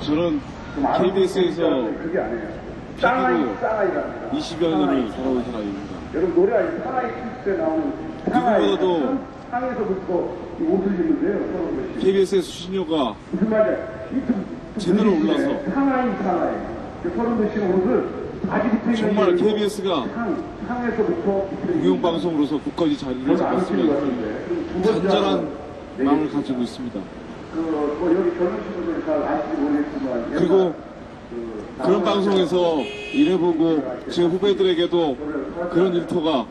저는 KBS에서 PD로 20여 년을 살아온 사람입니다. 여러분 노래 아니 사나이 퀴즈에 나오는 누구보다도 상에서부터 이 옷을 입는데요. KBS의 수신료가 무슨 말이야? 제대로 올라서 사나이 서른도 씨 옷을 바지부터 정말 KBS가 상에서부터 공영방송으로서 국가지 자리를 잡았으면 간절한 마음을 가지고 있습니다. 뭐 여기 젊은 친구들 잘 아실지 모르겠지만 그리고 그런 방송에서 일해보고 제 후배들에게도 그런 일터가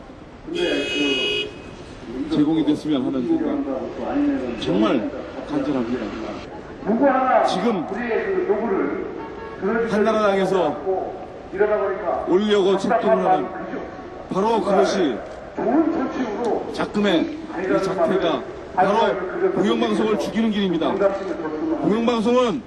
제공이 됐으면 하는 생각 정말 간절합니다. 지금 한나라당에서 올려고 책동을 하는 바로 그것이 작금의 이 작태가 바로 공영방송을 죽이는 길입니다. 공영방송은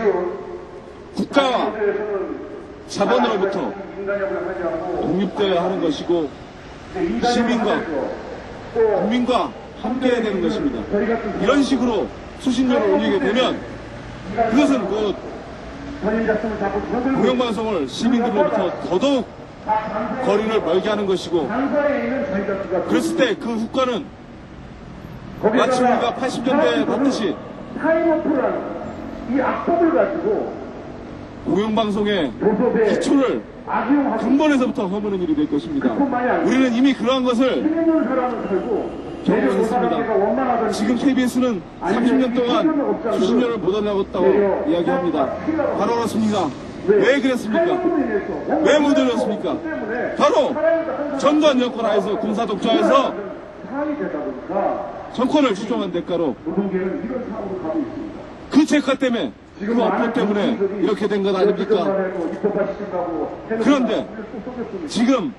국가와 자본으로부터 독립되어야 하는 것이고 시민과 국민과 함께해야 되는 것입니다. 이런 식으로 수신료를 올리게 되면 그것은 그 공영방송을 시민들로부터 더더욱 거리를 멀게 하는 것이고 그랬을 때 그 후과는 마치 우리가 80년대에 봤듯이 이 악법을 가지고 공영방송의 기초를 근본에서부터 허무는 일이 될 것입니다. 우리는 이미 그러한 것을 경험했습니다. 지금 KBS는 30년 동안 수신료를 못 올렸다고 이야기합니다. 바로 그렇습니다. 왜 그랬습니까? 왜 못 올렸습니까? 바로 전두환 정권 하에서 군사독자에서 정권을 추종한 대가로 그 재카 때문에 그 업보 때문에 이렇게 된 것 아닙니까? 그런데 지금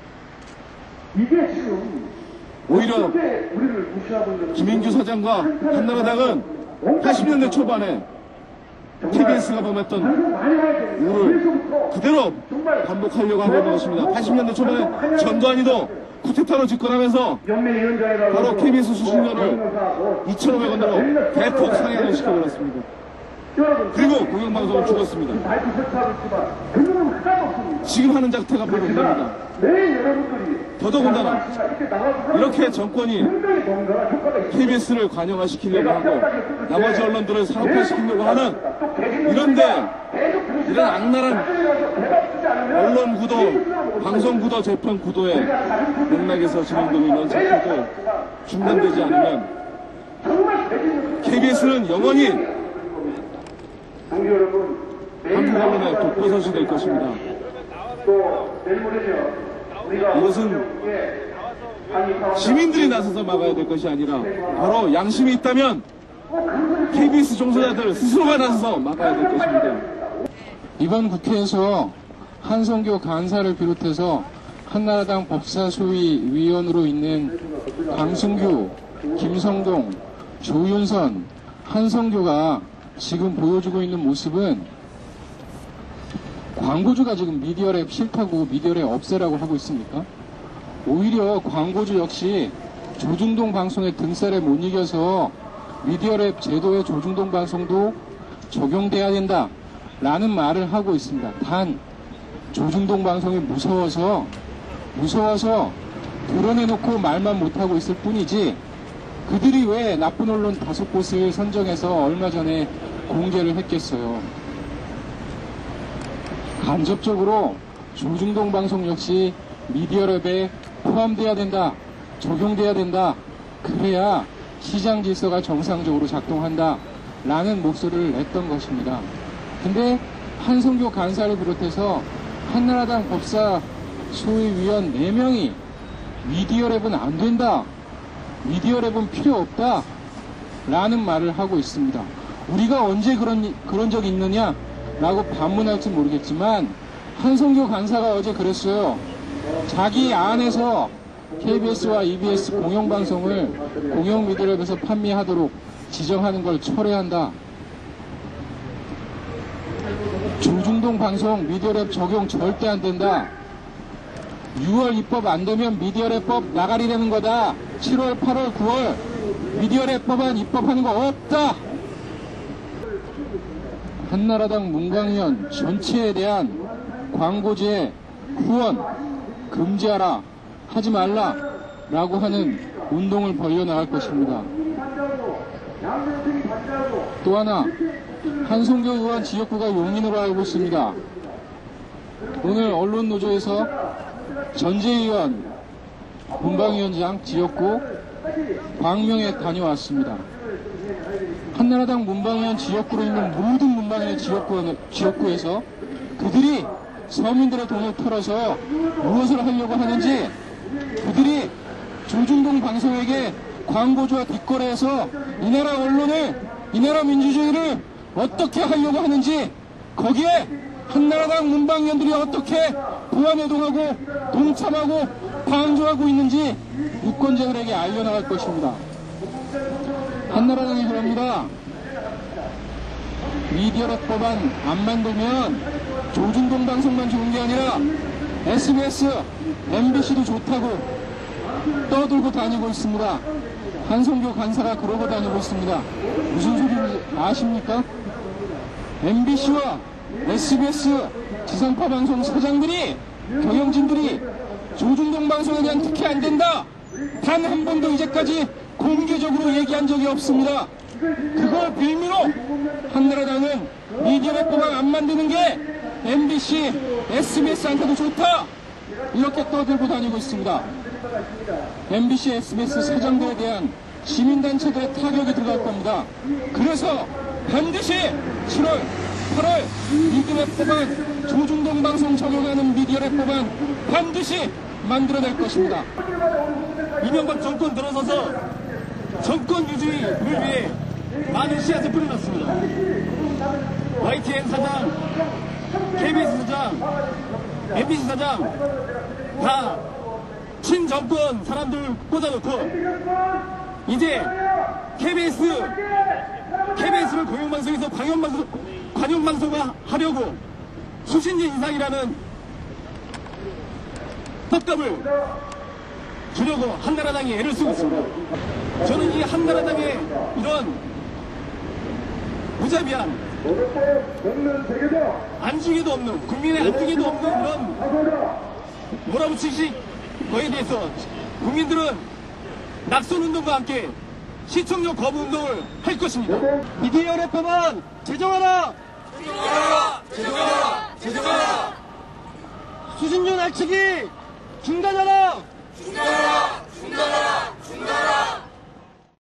오히려 김인규 사장과 한나라당은 80년대 초반에 KBS가 범했던 우를 그대로 반복하려고 하고 있는 것입니다. 80년대 초반에 전두환이도 쿠데타로 집권하면서 바로 KBS 수신료를 2,500원으로 대폭 상향을 시켜버렸습니다. 그리고 공영방송은 죽었습니다. 지금 하는 작태가 바로 이겁니다. 더더군다나 이렇게 정권이 KBS를 관영화시키려고 하고 나머지 언론들을 상업화시키려고 하는 이런 악랄한 언론 구도, 방송 구도, 재편 구도의 맥락에서 진행되고 있는 작태도 중단되지 않으면 KBS는 영원히 한국 언론의 독버섯이 될 것입니다. 이것은 시민들이 나서서 막아야 될 것이 아니라 바로 양심이 있다면 KBS 종사자들 스스로가 나서서 막아야 될 것입니다. 이번 국회에서 한성교 간사를 비롯해서 한나라당 법사소위 위원으로 있는 강승규, 김성동, 조윤선, 한성교가 지금 보여주고 있는 모습은 광고주가 지금 미디어랩 싫다고 미디어랩 없애라고 하고 있습니까? 오히려 광고주 역시 조중동 방송의 등살에 못 이겨서 미디어랩 제도의 조중동 방송도 적용돼야 된다 라는 말을 하고 있습니다. 단 조중동 방송이 무서워서 드러내놓고 말만 못하고 있을 뿐이지 그들이 왜 나쁜 언론 5곳을 선정해서 얼마 전에 공개를 했겠어요. 간접적으로 조중동 방송 역시 미디어랩에 포함돼야 된다, 적용돼야 된다, 그래야 시장 질서가 정상적으로 작동한다 라는 목소리를 냈던 것입니다. 근데 한성교 간사를 비롯해서 한나라당 법사 소위위원 4명이 미디어랩은 안 된다, 미디어랩은 필요 없다 라는 말을 하고 있습니다. 우리가 언제 그런 적이 있느냐 라고 반문할지 모르겠지만 한성교 간사가 어제 그랬어요. 자기 안에서 KBS와 EBS 공영방송을 공영미디어랩에서 판매하도록 지정하는 걸 철회한다. 조중동 방송 미디어랩 적용 절대 안 된다. 6월 입법 안 되면 미디어랩법 나가리 되는 거다. 7월, 8월, 9월 미디어랩법안 입법하는 거 없다. 한나라당 문광위원 전체에 대한 광고제 후원 금지하라, 하지 말라 라고 하는 운동을 벌여나갈 것입니다. 또 하나, 한송교 의원 지역구가 용인으로 알고 있습니다. 오늘 언론노조에서 전재의원 문방위원장 지역구 광명에 다녀왔습니다. 한나라당 문방위원 지역구로 있는 모든 문방위원 지역구에서 그들이 서민들의 돈을 털어서 무엇을 하려고 하는지, 그들이 조중동 방송에게 광고주와 뒷거래해서 이 나라 언론을, 이 나라 민주주의를 어떻게 하려고 하는지, 거기에 한나라당 문방위원들이 어떻게 부안해동하고 동참하고 방조하고 있는지 유권자들에게 알려나갈 것입니다. 한나라당이 그럽니다. 미디어랩 법안 안 만들면 조중동 방송만 좋은 게 아니라 SBS, MBC도 좋다고 떠들고 다니고 있습니다. 한송교 간사가 그러고 다니고 있습니다. 무슨 소리인지 아십니까? MBC와 SBS 지상파 방송 사장들이, 경영진들이 조중동 방송에 대한 특혜 안 된다, 단 한 번도 이제까지 공개적으로 얘기한 적이 없습니다. 그걸 빌미로 한나라당은 미디어랩 법안 안 만드는 게 MBC, SBS한테도 좋다, 이렇게 떠들고 다니고 있습니다. MBC, SBS 사장들에 대한 시민단체들의 타격이 들어갈 겁니다. 그래서 반드시 7월, 8월 미디어랩 법안, 조중동 방송 적용하는 미디어랩 법안 반드시 만들어낼 것입니다. 이명박 정권 들어서서 정권 유지를 위해 많은 씨앗을 뿌려놨습니다. YTN 사장, KBS 사장, MBC 사장 다 친정권 사람들 꽂아놓고 이제 KBS를 공영방송에서 관영방송을 하려고 수신료 인상이라는 떡값을 주려고 한나라당이 애를 쓰고 있습니다. 저는 이 한나라당의 이런 무자비한, 안중에도 없는, 국민의 안중에도 없는 이런 몰아붙이식 거에 대해서 국민들은 낙선운동과 함께 시청료 거부 운동을 할 것입니다. 미디어랩 법안 제정하라! 제정하라! 제정하라! 제정하라! 수신료 날치기